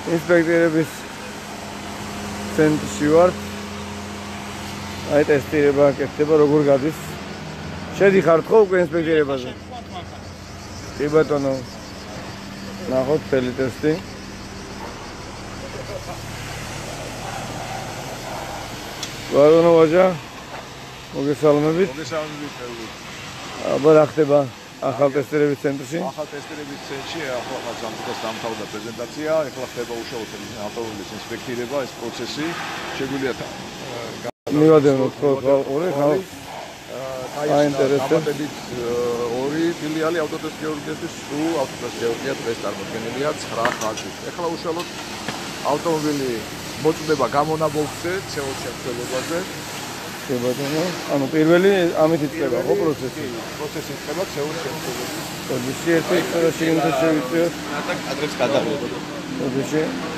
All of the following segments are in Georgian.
ინსპექტორების ცენტრში ვართ. აი ტესტირება აკეთდება, როგორ გადის. შედიხართ ხო უკვე ინსპექტორებაზე? კი ბატონო. ნახოთ წელი ტესტი. ბატონო ვაჟა, მოგესალმებით. მოგესალმებით ხელი. აბა რა ხდება ახალ ტესტირების ცენტრში? ახალ ტესტირების ცენტრში ახლა სამწუთას დამთავრდა პრეზენტაცია, ახლა ხდება უშუალოდ ავტომობილის ინსპექტირება, ეს პროცესი შეგვიძლია მივადევნოთ ხო ხალხი აინტერესებს ორი ფილიალი ავტოტესტ გეორგიასთვის სულ ავტოტესტ გეორგია დღეს წარმოქმნილია 9 ხაზით. ახლა უშუალოდ ავტომობილი მოწდება გამონაბოლქვზე, CO2 შემცველობაზე. კი ბატონო, ანუ პირველი ამით იწყება ხო პროცესი? პროცესი იწყება CO2 შემცველობაზე. ოდიში ერთი შეიძლება შევიწიოთ. ადრეც გადავიდეთ. ოდიში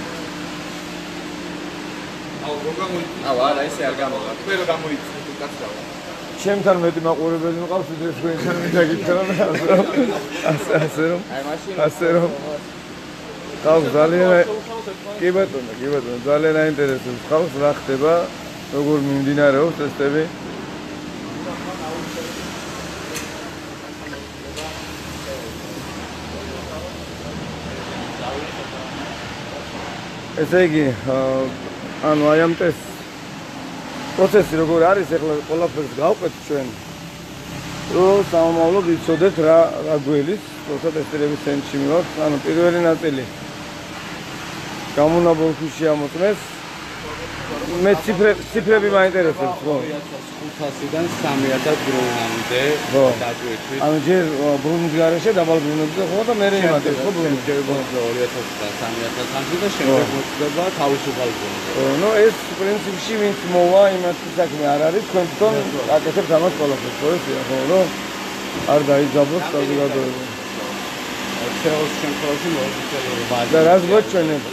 არა, ესე არ გამოვა. თქვენ რა გამოიწვიეთ კაცრავა. ჩემთან მეტი მაყურებელი მყავს, ვიდრე თქვენთან მინდა გითხრა მე ასე რომ ხალხს ძალიან კი ბატონო, ძალიან აინტერესებს ხალხს რა ხდება, როგორ მიმდინარეობს ტესტები. ესე იგი, ანუ აი ამ ტესტს პროცესი როგორ არის, ახლა ყველაფერს გავყვეთ ჩვენ. რომ სამომავლოდ იცოდეთ რა გველის, როცა ტესტირების ცენტრში მივართ, ანუ პირველი ნაწილი გამონაბოლქვში ამოწმეს. მე ციფრები მაინტერესებს, ხო? 2500-დან 3000 ბრუნამდე დაჭვით. ანუ ჯერ ბრუნის გარეშე დაბალ ბრუნებზე ხო და მე იმატებს ხო ბრუნი? ჯერ 2000-დან 3000-ამდე და შემდეგ მოწდება თავისუფალ ბრუნზე. ნუ ეს პრინციპში ვინც მოვა, იმათი საქმე არ არის, თქვენ თვითონ აკეთებთ ამას ყველაფერს, ხო ესეა, ხო, რომ არ დაიძაბოს საზოგადოება. CO2 შემთხვევაში მოიწევს. და რას გვაჩვენებ?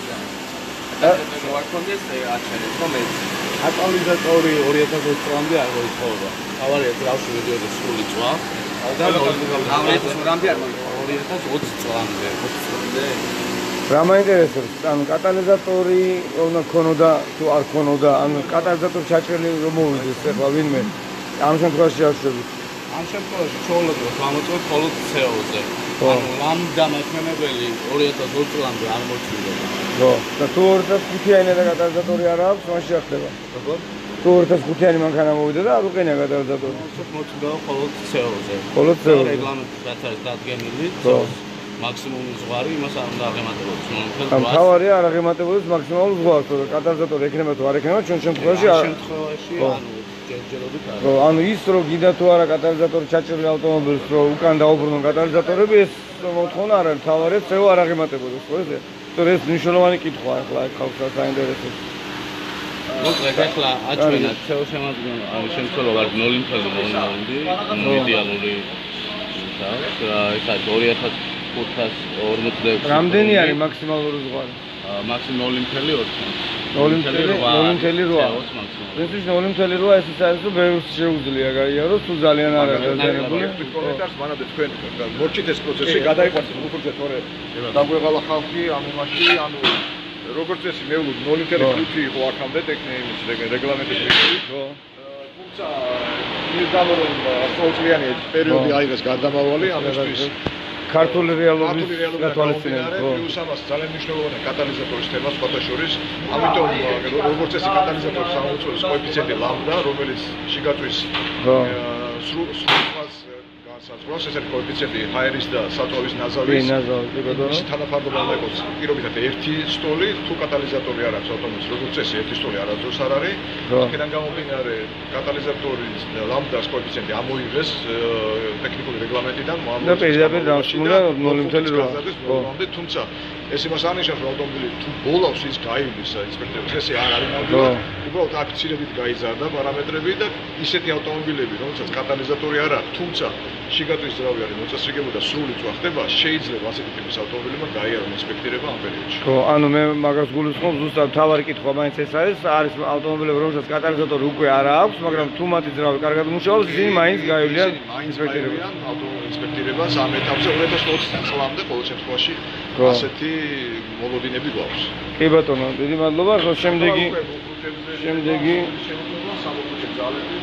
ვაკონდეს აჩვენებს რომ ეს კატალიზატორი 2020 წლამდე არ მოიწოვება. თავარია ძრავში მიდიოდა სრული წვა და 2020 წლამდე არ მოიწოვება. 2020 წლამდე. 20 წლამდე. რა მაინტერესებს? ანუ კატალიზატორი უნდა ქონოდა თუ არ ქონოდა, ანუ კატალიზატორი ჩაჭრილი რომ მოვიდეს ახლა ვინმე. ამ შემთხვევაში არ შვებით. ამ შემთხვევაში ჩაოლოდეს გამოწვევს მხოლოდ CO-ზე. ანუ ლამბდა მაჩვენებელი 2020 წლამდე არ მოწვიდება. ხო, და თუ 2005-იანი და კატალიზატორი არ აქვს, მაშინ არ ხდება. როგორ? თუ 2005-იანი მანქანა მოვიდა და არ უყენია კატალიზატორი. მოწვდება მხოლოდ CO-ზე. მხოლოდ CO-ზე. რეგლამენტით რაც არის დადგენილი, მაქსიმუმი ზღვარი იმას არ უნდა აღემატებოდეს. ამ თავარია არ აღემატებოდეს მაქსიმალურ ზღვარს, რომ კატალიზატორი ექნება თუ არ ექნება, ჩვენ შემთხვევაში შემთხვევაში ანუ ჯერჯერობით არის. ხო, ანუ ის რომ გინდა თუ არა კატალიზატორი ჩაჭრილი ავტომობილს, რომ უკან დაუბრუნონ კატალიზატორები, ეს მოთხოვნა არ არის, თავარია CO არ აღემატებოდეს, ხო ესე? ეს მნიშვნელოვანი კითხვაა ახლა ხალხს საინტერესოს. მოკლედ ახლა აჩვენა CO შემადგენლობა შემცველობა არის 0.00 იდეალური ეს არის 2540. რამდენი არის მაქსიმალური ზღვარი? მაქსიმუმ 0.2. 0.8. ეს 0.8 ეს არის რომ ბევრს შეუძლია გაიაროს, თუ ძალიან არ არის დაზიანებული. კომენტარს მანამდე თქვენ მორჩით ეს პროცესი, გადაიყვანეთ უყურზე თორე დაგვეღალა ხალხი ამ იმაში, ანუ როგორც წესი მეულოდ 0.5 იყო აქამდე ტექნიკის რეგლამენტის მიხედვით, ხო? თუმცა ის გამო რომ ყოველწლიანი პერიოდი აიღეს გარდამავალი ამისთვის ქართული რეალობის გათვალისწინებით, ხო? პლუს ამას ძალიან მნიშვნელოვანია კატალიზატორის თემა სხვათა შორის. ამიტომ როგორც წესი კატალიზატორის სამოცველის კოეფიციენტი ლამბდა, რომელიც შიგაწვის სრულს განსაზღვრავს, ეს არის კოეფიციენტი ჰაერის და საწვავის ნაზავის. ის თანაფარდობა უნდა იყოს პირობითად 1 სტოლი, თუ კატალიზატორი არ აქვს ავტომობილს, როგორც წესი 1 სტოლი არასდროს არ არის. აქედან გამომდინარე კატალიზატორის ლამბდას კოეფიციენტი ამოიღეს ტექნიკური რეგლამენტიდან, და პირდაპირ დასმულა 0.8. თუმცა ეს იმას არნიშნავს, რომ ავტომობილი თუ ბოლავს ის გაივლის ინსპექტორებს, ესე არ არის ნამდვილად. უბრალოდ აქ ცირებით გაიზარდა პარამეტრები და ისეთი ავტომობილები, რომელსაც კატალიზატორი არ აქვს, თუმცა შიგაწვის ძრავი არის მოწესრიგებული და სრული წვა ხდება, შეიძლება ასეთი ტიპის ავტომობილებმა გაიარონ ინსპექტირება ამ პერიოდში. ხო, ანუ მე მაგას გულისხმობ, ზუსტად თავარი კითხვა მაინც ეს არის ავტომობილები, რომელსაც კატალიზატორი უკვე არ აქვს, მაგრამ თუ მათი ძრავი კარგად მუშაობს, ისინი მაინც გაივლიან ინსპექტირებას. ავტომობილის ინსპექტირებას ამ ეტაპზე 2020 წლამდე ყოველ შემთხვევაში ასეთი მოლოდინები გვაქვს. კი ბატონო, დიდი მადლობა. ხო, შემდეგი სამოქალაქო ძალები.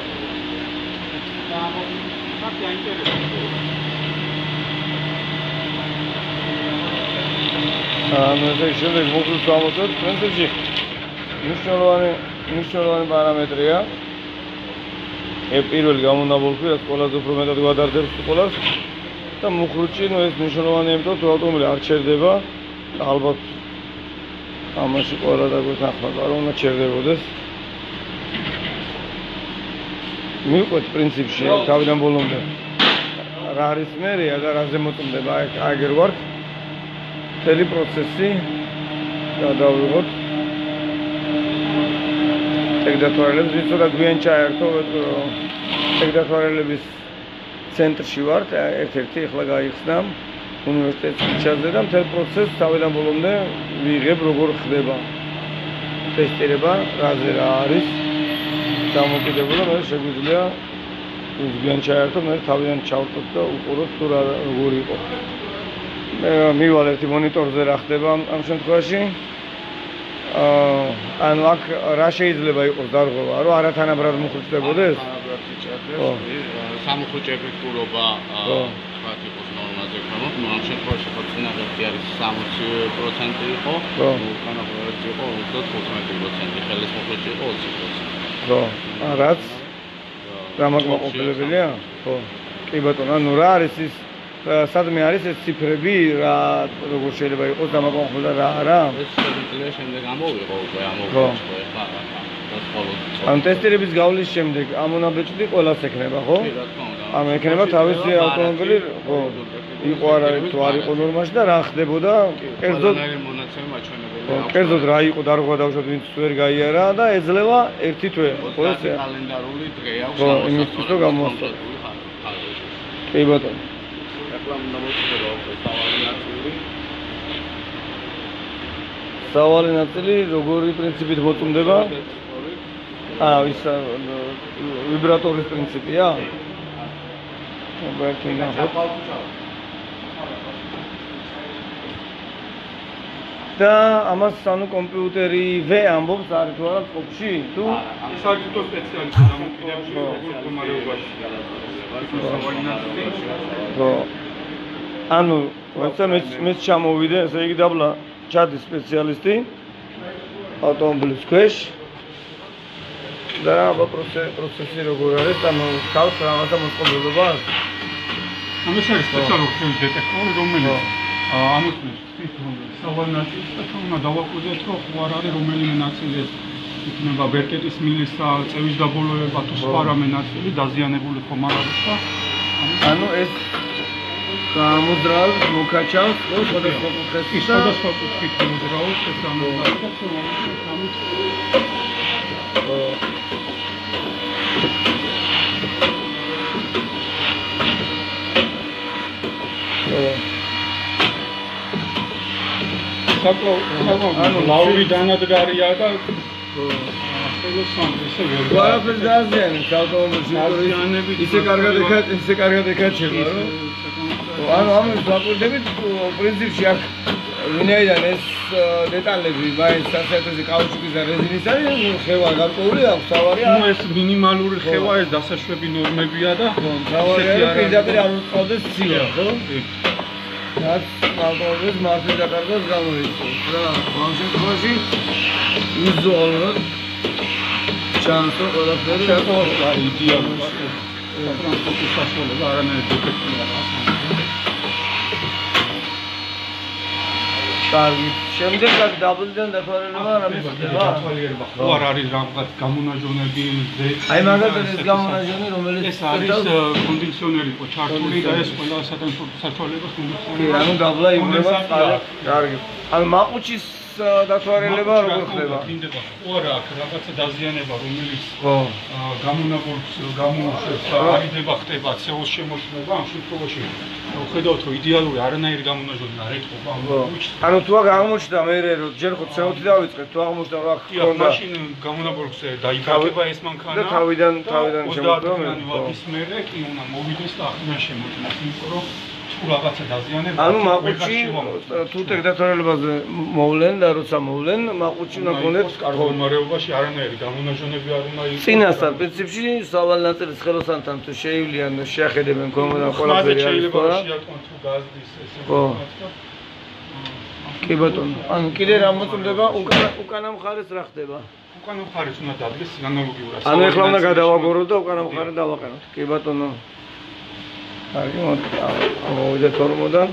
შემდეგ მოკლედ გამოდოთ პრინციპში მნიშვნელოვანი პარამეტრია. პირველი გამონაბოლქვი, რაც ყველაზე უფრო მეტად გვადარდებს სკოლას და მუხრუჭი, ეს მნიშვნელოვანია, იმიტომ რომ ავტომობილი არ ჩერდება. ალბათ ამაში ყველა დაგვეთანხმება, რომ უნდა ჩერდებოდეს. მივყვეთ პრინციპში თავიდან ბოლომდე რა არის მერია და რაზე მოწმდება აგერ ვარ მთელი პროცესი გადავიღოთ ტექდათვალიერებს ვიცოდა გვიან ჩაერთო ტექდათვალიერების ცენტრში ვარ ერთ-ერთი ახლა გაიხსნა უნივერსიტეტის ჩაზე და მთელ პროცესს თავიდან ბოლომდე ვიღებ როგორ ხდება ტესტირება რაზე რა არის დამოკიდებულა მე შეგვიძლია გვიან ჩაერთო მე თავიდან ჩავწოთ და უყუროთ თუ როგორ იყო მე მივალ ერთი მონიტორზე რა ხდება ამ შემთხვევაში ანუ აქ რა შეიძლება იყოს დარღვევა რომ არათანაბრად მოხუცდებოდეს სამოხუჭი ეფექტურობა თქვათ იყოს ნორმაზე ქვემოთ ნუ ამ შემთხვევაში ხო წინაღეთი არის 60% იყო თანაბრად იყო 35% ხელის მოხუჭი იყო 20% ხო რაც გამაკმაყოფილებელია ხო კი ბატონო ანუ რა არის ის სადმე არის ეს ციფრები რა როგორ შეიძლება იყოს გამაკმაყოფილება და რა არა ეს შეიძლება შემდეგ ამოვიღო უკვე ამოვიღო ხა და ხოლმე ან ტესტირების გავლის შემდეგ ამონაბეჭდი ყველას ექნება ხო კი რა თქმა უნდა ამ ექნება თავისი ავტომობილი ხო იყო არა თუ არ იყო ნორმაში და რა ხდებოდა კერძოდ მონაცემი მაჩვენებელი კერძოდ რა იყო დარღვა დავუშვათ ვინც ვერ გაიარა და ეძლევა ერთი თვე ხო ეს კალენდარული დღე აქვს ხო იმისთვის რომ გამოსწორ კი ბატონო ახლა უნდა მოწოდო სავალი ნაწილი სავალი ნაწილი როგორი პრინციპით მოწმდება ის ვიბრატორის პრინციპია ვერტი ნახოთ და ამას ანუ კომპიუტერი ამბობს არის თუ არა სკოპში თუ საერთო სპეციალისტი დამოკიდებული როგორ მდგომარეობაში ხო ანუ მე ჩამოვიდე ესე იგი დაბლა ჩადის სპეციალისტი ავტომობილის ქვეშ და პროცესი როგორ არის ანუ ხალხ რაღაცა მოწყობილობა ამას არის სპეციალური დეტექტორი რომელიც ამოსვლის სავალი ნაწილს და თუმცა დავაკვირდეთ რომ ხო არ არის რომელიმე ნაწილი იქნება ბერკეტის მილის წევის დაბოლოება თუ სხვა რამე ნაწილი დაზიანებული ხომ არ არის და ანუ ეს გამოძრაობს მოკაჩავს ხო სხვადასხვა კუთხეს ის სხვადასხვა კუთხით მოძრაობს ეს ამოძრაობს ანუ ლაური დანადგარია და ყველაფერს დააზიანებს ავტომობილში ისე კარგად ეკაჩება რომ ანუ ამის ვაკვირდებით პრინციპში აქ ვინაიდან ეს დეტალები მაინც სასიათოზე კაუჩუკის და რეზინის არის ხევა გარკვეული აქვს თავარია ნუ ეს მინიმალური ხევა ეს დასაშვები ნორმებია და თავარია რომ პირდაპირ არ უწყავდეს ცივა ხო რაც ავტომობილის მართლი დაკარგვას გამოიწვევს რა ამ შემთხვევაში ვიზუალურად ჩანს რომ ყველაფერი შეფორდა იდეალურად ტრანსპორტის საშუალება არანაირი დეფექტი არ აქვს კარგი შემდეგ აქ დაბლიდან დათვალიერება რამე ხდება დათვალიერება ხო არ არის რაღაც გამონაჟონები აი მაგალითად ეს გამონაჟონი რომელიც ეს არის კონდიციონერი ხო ჩართული და ეს ყველა სატრანსპორტო საშუალებას კონდიციონერი კი ანუ დაბლა იღება კარგი ანუ მაყუჩის დათვალიერება როგორ ხდება? ხო არა აქ რაღაცა დაზიანება რომელიც ხო გამონაბოლქვს გამოუშვებს არიდება ხდება CO-ს შემოშლება ამ შემთხვევაში ხედავთ რომ იდეალური არანაირი გამონაჟონი არ ეთყობა ანუ თუ აქ აღმოჩნდა მე რომ ჯერ ხო CO-ით დავიწყეთ თუ აღმოჩნდა რომ აქ ხონდა მაშინ გამონაბოლქვზე დაიკარგება ეს მანქანა და თავიდან შემოწმება ის მერე კი უნდა მოვიდეს და ახლა შემოწმოს იმიტომ რომ თუ რაღაცა დაზიანება ანუ მაყუთში თუ ტექნოლოგიაზე მოვლენ და როცა მოვლენ მაყუთში უნდა გქონდეს კარგ მდგომარეობაში არანაირი გამონაჟონები არ უნდა იყოს წინასწარ პრინციპში სავალ ნაწილის ხელოსანთან თუ შეივლიან შეახედებენ კომოდან ყველაფერი არის შეიძლება და შეატყვან თუ გაზდის ესე ხო კი ბატონო ანუ კიდე რა მოწმდება უკანა მხარეს რა ხდება უკანა მხარეს უნდა დადგეს ანალოგიურად ანუ ეხლა უნდა გადავაგოროთ და უკანა მხარე დავაყენოთ კი ბატონო კარგი მოვიდეთ ორმოდან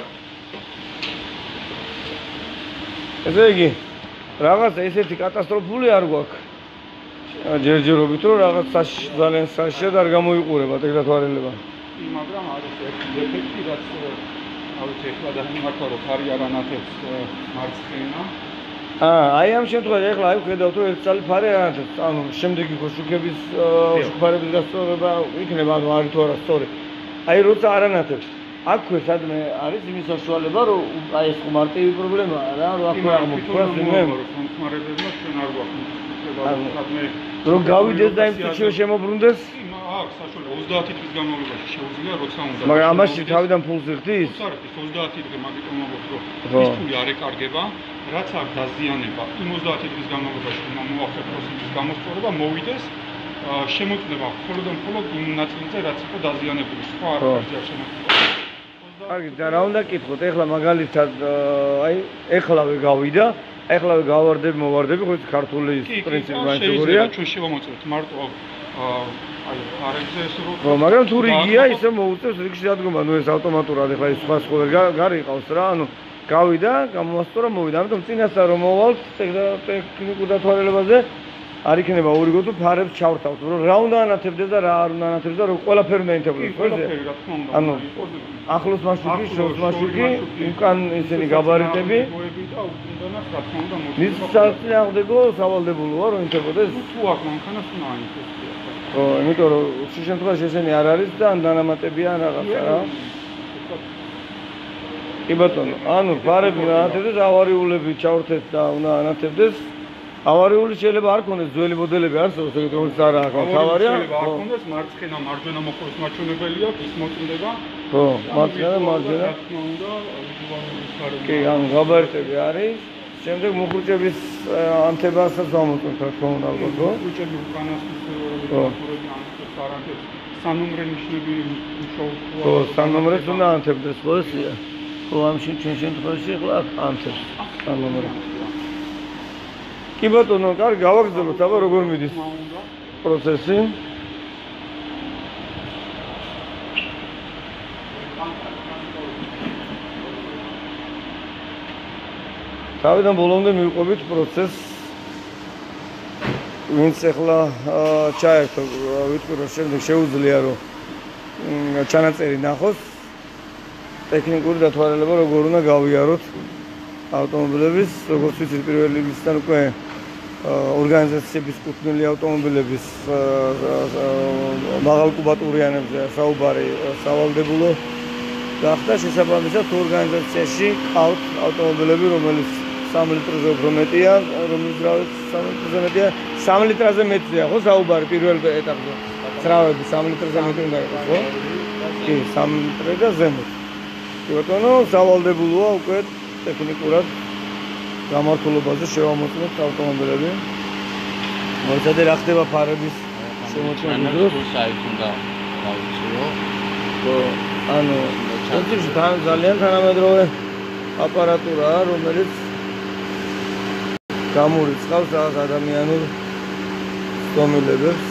ესე იგი რაღაცა ესეთი კატასტროფული არ გვაქვს ჯერჯერობით რომ რაღაც ძალიან საშიად არ გამოიყურებათ ეგ დათვალიერება მაგრამ არის ერთი ეფექტი რაც ავით ეხლა დაიმართა რომ ხარი არ ანათებს მარცხენა აი ამ შემთხვევაში ეხლა აი ვხედავთ რომ ერთ წალი ფარი არ ანათებს ანუ შემდეგი ხოშუქების შუქფარების გასწორება იქნება ანუ არის თუ არა სწორი აი როცა არ ანათებს აქვე სადმე არის იმის საშუალება რომ აი ეს მარტივი პრობლემაა რა რომ აქვე აღმოჩნდეს მე ხმარებელმა ჩვენ არ გვაქვს სადმე რომ გავიდეს და იმ წუთში შემოbrunდეს აქვს საშუალება 30 თვის განმავლობაში შეუძლია როცა უნდა მაგრამ ამაში თავიდან ფულს იხდის? არ არის 30 დღე მაგიტომ ამბობ რომ ის ფული არ ეკარგება რაც არ დაზიანება იმ 30 თვის განმავლობაში უნდა მოახერხოს პროცესის გამოსწორება მოვიდეს შემოწმება მხოლოდ და მხოლოდ იმ ნაწილზე რაც იყო დაზიანებული სხვა არაფერი არ შემოწმება კარგი და რა უნდა კითხოთ ეხლა მაგალითად აი ეხლავე გავიდა ეხლავე გავარდები მოვარდები ხო ქართული პრინციპი მაინც როგორია ჩვენ შევამოწმოთ მარტო აი არებზე ეს რო მაგრამ თუ რიგია ისე მოუწევს რიგში დადგომა ნუ ეს ავტომატურად ეხლა ის სხვა ვერ გარიყავს რა ანუ გავიდა გამოვასწორა მოვიდა ამიტომ წინასწარ რომ მოვალთ ტექნიკურ დათვალიერებაზე არ იქნება ორიგო თუ ფარებს ჩავრთავთ რომ რა უნდა ანათებდეს და რა არ უნდა ანათებდეს და რომ ყველაფერი უნდა ინთებდეს ხო ეს ანუ ახლოს მასშტაბი შორს მასშტაბი უკან ესენი გაბარიტები და უკუნდანაც რა თქმა უნდა მოდი ის საწინააღმდეგო სავალდებულოა რომ ინთებოდეს თუ აქ მანქანას უნდა აინფოს ხო იმიტომ რომ შე შემთხვევაში ესენი არ არის და ან დანამატებია რაღაცა რა კი ბატონო ანუ ფარები უნდა ანათებდეს ავარიულები ჩავრთეთ და უნდა ანათებდეს ავარიული შეიძლება არ ქონდეს ძველი მოდელები არსებობს ეგეთ რომელიც არ აქვს ავარია არ ქონდეს მარცხენა მარჯვენა მოხურის მაჩვენებელი აქვს ის მოწმდება ხო მარცხენა და მარჯვენა რა თქმა უნდა ვიზუალური ფარები კი ანუ გაბარიტები არის შემდეგ მოხუჭების ანთებასაც ვამოწმოთ რა თქმა უნდა ალბათ ხო მოხუჭები უკანასკნელი ფაქტორები ანთებს არ ანთებს სანომრე ნიშნები მუშაობს ხო სანომრეს უნდა ანთებდეს ხო ესია ხო ამ შემთხვევაში ახლა ანთებს სანომრე კი ბატონო, კარგი, გავაგრძელოთ, აბა როგორ მიდის პროცესი? თავიდან ბოლომდე მივყვებით პროცესს. ვინც ახლა ჩაერთო, ვიტყვი რომ შემდეგ შეუძლია რომ ჩანაწერი ნახოს. ტექნიკური დათვალიერება როგორ უნდა გავიაროთ ავტომობილების, როგორც ვიცით პირველი რიგისთან უკვე ორგანიზაციების კუთვნილი ავტომობილების მაღალკუბატურიანებზე საუბარი სავალდებულო გახდა შესაბამისად ორგანიზაციაში ყავთ ავტომობილები რომელიც 3 ლიტრზე უფრო მეტია, რომელიც 3 ლიტრზე მეტია, 3 ლიტრზე მეტია ხო საუბარი პირველ ეტაპზე. ცრავები 3 ლიტრზე მეტი უნდა იყოს, ხო? კი, 3 ლიტრზე და ზემოთ. კი ბატონო, სავალდებულოა უკვე ტექნიკურად გამართულობაზე შევამოწმოთ ავტომობილები. მოიცადე რა ხდება ფარების შემოწმების დროს. საით უნდა გავუწიო. ხო, ანუ პრინციპში ძალიან თანამედროვე აპარატურაა, რომელიც გამურიცხავს რაღაც ადამიანურ სტომილებებს.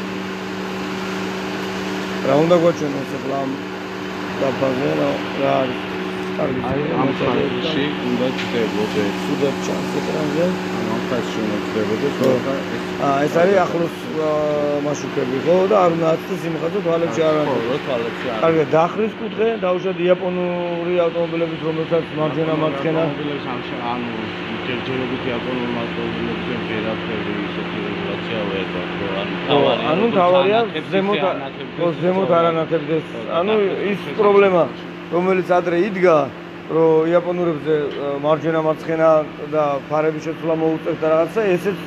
რა უნდა გვაჩვენოს ახლა ამ დაფაზე რა არის? აი ამ ფაზში უნდა ჩდებოდეს სუდად ჩანს ეკრანზე. ამ ფაზში უნდა ჩდებოდეს ეს არის ახლოს მაშუქები ხო და არ უნდა აწდეს იმხანზე თვალებში არ არის. ხო, თვალებში არ არის. კარგი, დაახრის კუთხე, დაუშვათ იაპონური ავტომობილების, რომელსაც მარჯვენა მარცხენა ანუ ჯერჯერობით იაპონურ ავტომობილებზე ვერაფერი ისეთი რეგულაცია ვერ გვაქვს. ანუ თავარია ზემოთ არ ანათებდეს. ანუ ის პრობლემა რომელიც ადრე იდგა, რომ იაპონურებზე მარჯვენა მარცხენა და ფარების შეცვლა მოუწევთ და რაღაცა, ესეც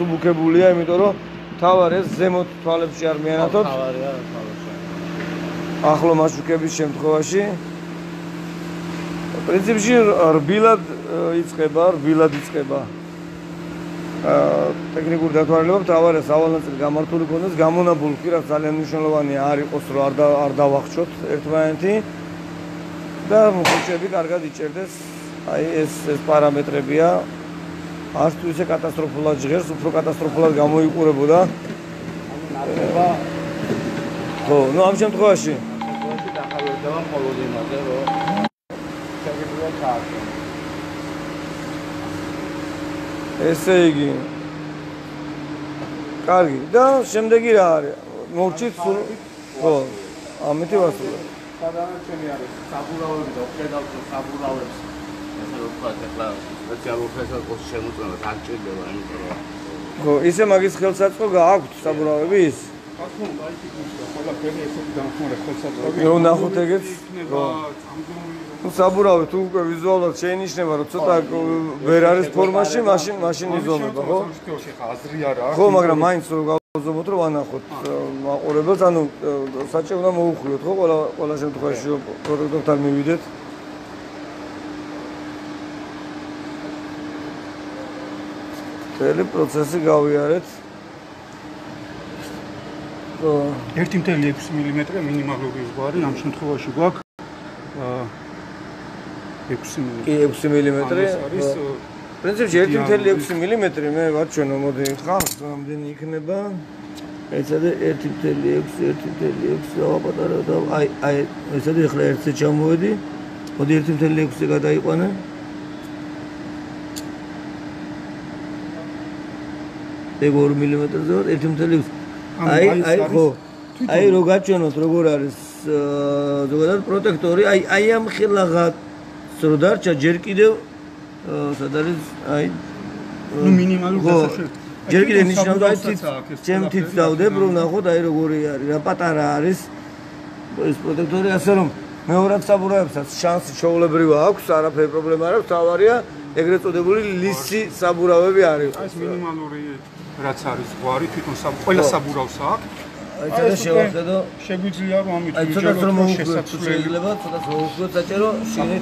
გამსუბუქებულია, იმიტომ რომ თავარია ზემოთ თვალებში არ მიანათოთ. თავარია თვალებში. ახლო მაშუქების შემთხვევაში პრინციპში რბილად იწყება ტექნიკური დათვალიერება მთავარია სავალნაწილო გამართული ქონდეს გამონაბული კი რაც ძალიან მნიშვნელოვანია არ იყოს რომ არ დავახშოთ ერთმანეთი და ხუჭები კარგად იჭერდეს აი ეს პარამეტრებია არც თუ ისე კატასტროფულად ჟღერს უფრო კატასტროფულად გამოიყურებოდა ხო ნუ ამ შემთხვევაში დახარჯება მხოლოდ იმაზე რომ შეგიძლია ჩაართო ესე იგი კარგი და შემდეგი რა არის მოვჭით სულ ხო ამითი ვასრულებ სადანარჩენი არის საბურავები და ხედავთ საბურავებს ესე რომ თქვა ახლა სპეციალურ ხელსაწყოს შემოწმება თან ჭირდება იმიტომ რომ ხო ისე მაგის ხელსაწყო გააქვთ საბურავების ახლა აი თვითონ ყველაფერი ესეთი დამხმარე ხელსაწყოები რო ნახოთ ეგეც იქნება თუ საბურავი თუ უკვე ვიზუალურად შეინიშნება რომ ცოტა ვერ არის ფორმაში მაშინ იზომება ხო აზრი არა ხო მაგრამ მაინც რომ გავზომოთ რომ ვანახოთ მაყურებელს ანუ საჭირო უნდა მოუხვიოთ ხო ყველა შემთხვევაში პროდუქტთან მივიდეთ მთელი პროცესი გავიარეთ 1.6 მმ მინიმალური ზღვარი ამ შემთხვევაში გვაქვს 6 მმ. კი 6 მმ. პრინციპში 1.6 მმ მე ვაჩვენო მოდი ხარ რამდენი იქნება ეცადე 1.6 პატარა და აი ეცადე ახლა ერთზე ჩამოვედი მოდი 1.6-ზე გადაიყვანე ეგ 2 მმ-ზე ვარ 1.6 აი ხო აი რო გაჩვენოთ როგორ არის ზოგადად პროტექტორი აი ამ ხელაღაც რო დარჩა ჯერ კიდევ სად არის აი ნუ მინიმალური დასაშვები ჯერ კიდევ ნიშნავდა აი ჩემ თიც დავდებ რომ ნახოთ აი როგორი არის რა პატარა არის ეს პროტექტორი ასე რომ მეორად საბურავებსაც შანსი ჩაოლებრივა აქვს არაფერი პრობლემა არ აქვს თავარია ეგრეთ წოდებული ლისი საბურავები არის ეს მინიმალური რაც არის ზღვარი თვითონ ყველა საბურავს აქვს აი ცოტა შევახედო შეგვიძლია რომ ამით ვიჯეროთ რომ შესაძლებელი შეიძლება ცოტა მოუხდოთ საჭირო შინით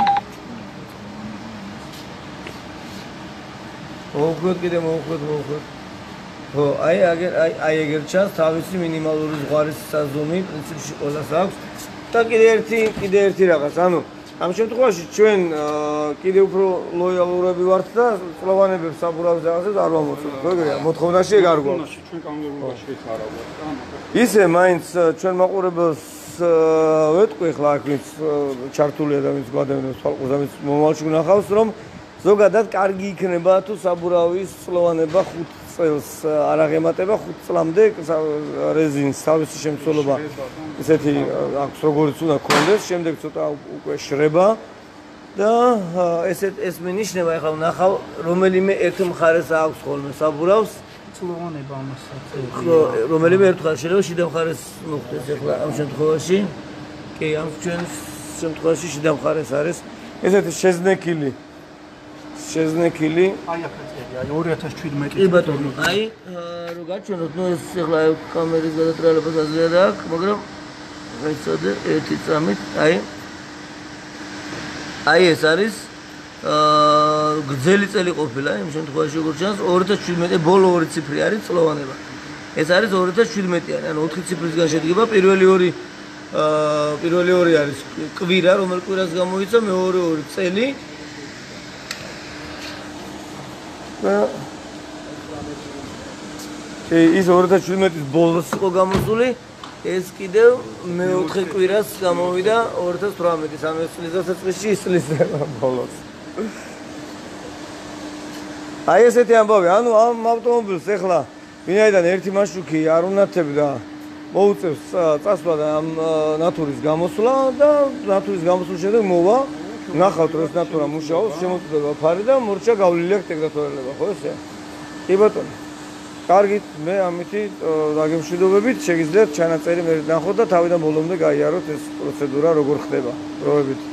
მოუხდოთ კიდე მოუხდოთ ხო აი ეგერ ჩანს თავისი მინიმალური ზღვარის საზომი პრინციპში ყველას აქვს და კიდე ერთი რაღაც ანუ ამ შემთხვევაში ჩვენ კიდე უფრო ლოიალურები ვართ და სლოვანებებს საბურავის რაღაცებს არ ვამოწმოთ. ხო ეგრეა, მოთხოვნაში ეგ არ გვაქვს. ჩვენ კანონმდებლობაში ეს არ აქვს. ისე მაინც ჩვენ მაყურებელს ვეტყვი ხლა აქ ვინც ჩართულია და ვინც გვადევნებს თვალყურს და ვინც მომავალში გნახავს რომ ზოგადად კარგი იქნება თუ საბურავის სლოვანება 5 წელს არ აღემატება 5 წლამდე რეზინს თავისი შემცველობა ესეთი აქვს როგორც უნდა გქონდეს შემდეგ ცოტა უკვე შრება და ეს მენიშნება ახლა ვნახავ რომელიმე ერთ მხარეს აქვს ხოლმე საბურავს სლოვანება ამასაც ხო რომელიმე ერთ მხარეს შეიძლება შიდა მხარეს მოხდეს ახლა ამ შემთხვევაში კი ამ შემთხვევაში შიდა მხარეს არის ესეთი შეზნექილი აი ახლა აი 2017 კი ბატონო აი რო გაჩვენოთ ნუ ეს ახლა კამერის გადატრიალებას აზრია აქვს მაგრამ ეცადე ერთი წამით აი ეს არის გრძელი წელი ყოფილა იმ შემთხვევაში როგორ ჩანს 2017 ბოლო ორი ციფრი არის სლოვანება ეს არის 2017-იანი ანუ 4 ციფრისგან შედგება პირველი ორი არის კვირა რომელ კვირას გამოიცა მეორე ორი წელი ის 2017-ის ბოლოს იყო გამოსული ეს კიდევ მეოთხე კვირას გამოვიდა 2018-ის ანუ ეს წლის დასაწყისში ის წლის ბოლოს აი ესეთი ამბავი ანუ ამ ავტომობილს ახლა ვინაიდან ერთი მაშუქი არ უნათებდა მოუწევს წასვლა და ამ ნატურის გამოსვლა და ნატურის გამოსვლის შემდეგ მოვა ნახავთ რომ ეს ნატურა მუშაობს შემოწდება ფარი და მორჩა გავლილი აქვს ტექნოლოგიება ხო ესეა კი ბატონო კარგით მე ამითი დაგემშვიდობებით შეგიძლიათ ჩანაწერი მე ნახოთ და თავიდან ბოლომდე გაიაროთ ეს პროცედურა როგორ ხდება პროებით